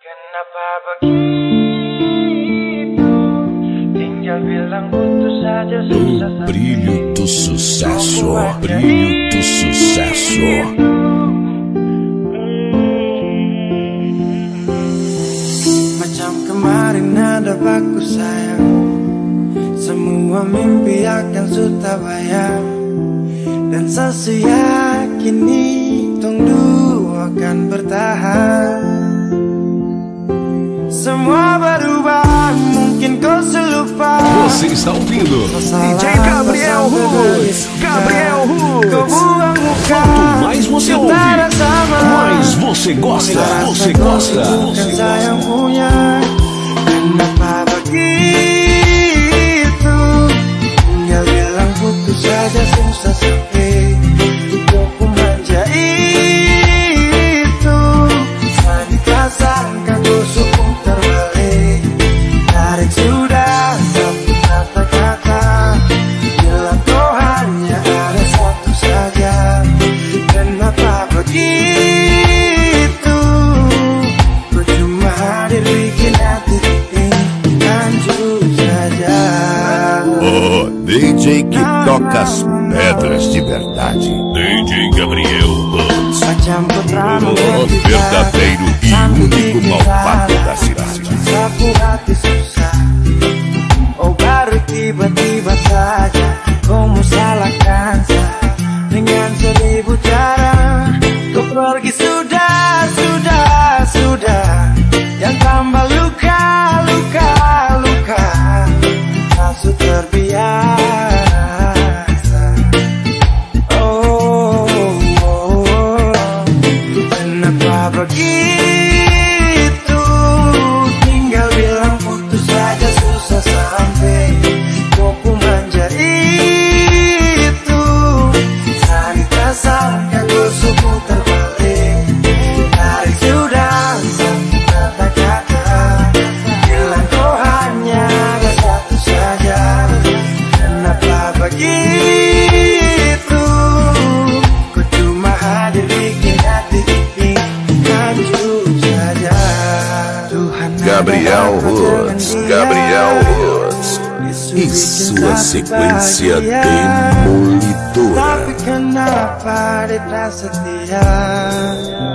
Kenapa begitu? Tinggal bilang putus saja susah. Brilho do sucesso, brilho do sucesso. Macam kemarin ada baku sayang, semua mimpi akan sudah bayang. Dan saya kini tunggu akan bertahan. Semua berubah, mungkin kau selupa. Você está ouvindo DJ Gabriel Roots. Gabriel Roots. Quanto mais você ouve, mais você gosta. Você gosta. Bukan saya yang punya. Kenapa begitu? Tinggal bilang putus saja susah sampai. Aku manja itu. Tadi kasangka kau suku terbalik. Tarik sudah satu kata-kata. Bilang kau hanya ada satu saja. Kenapa begitu? Percuma hadir bikin hati hancur saja. Oh, DJ que toca as pedras de verdade. DJ Gabriel Roots. O verdadeiro e único malvado da cidade. Sapu hati susah. Oh baru tiba-tiba saja kau mau salahkan saya dengan seribu cara. Kau pergi sudah. Yang tambah luka. Masuk terbiasa. Oh, kenapa begitu? Tinggal bilang putus saja susah sampai. Kau manja itu. Tadi tak sangka kau suku terbalik. Tarik sudah satu kata-kata. Bilang kau hanya ada satu saja. Kenapa begitu? Kau cuma hadir bikin hati hancur saja. Tuhan Gabriel Roots. E sua sequência demolidora. Tapi kenapa dia tak setia?